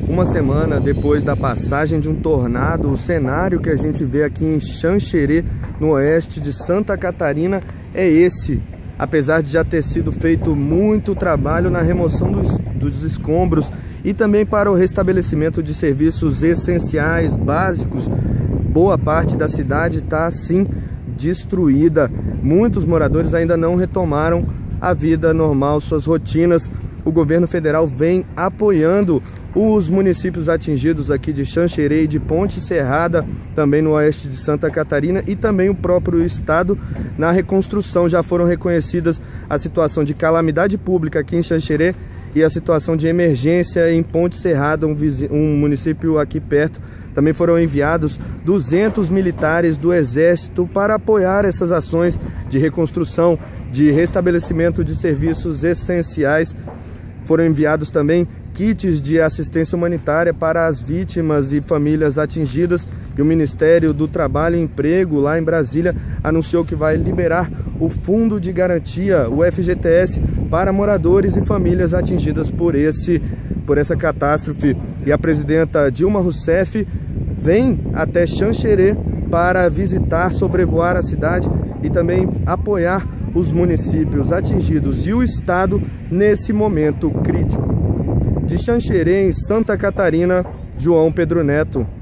uma semana depois da passagem de um tornado, o cenário que a gente vê aqui em Xanxerê, no oeste de Santa Catarina, é esse. Apesar de já ter sido feito muito trabalho na remoção dos escombros e também para o restabelecimento de serviços essenciais, básicos, boa parte da cidade está assim destruída. Muitos moradores ainda não retomaram a vida normal, suas rotinas. O governo federal vem apoiando os municípios atingidos aqui de Xanxerê e de Ponte Serrada, também no oeste de Santa Catarina, e também o próprio estado na reconstrução. Já foram reconhecidas a situação de calamidade pública aqui em Xanxerê e a situação de emergência em Ponte Serrada, um município aqui perto. Também foram enviados 200 militares do Exército para apoiar essas ações de reconstrução, de restabelecimento de serviços essenciais. Foram enviados também kits de assistência humanitária para as vítimas e famílias atingidas, e o Ministério do Trabalho e Emprego, lá em Brasília, anunciou que vai liberar o Fundo de Garantia, o FGTS, para moradores e famílias atingidas por essa catástrofe. E a presidenta Dilma Rousseff vem até Xanxerê para visitar, sobrevoar a cidade e também apoiar os municípios atingidos e o estado nesse momento crítico. De Xanxerê, em Santa Catarina, João Pedro Neto.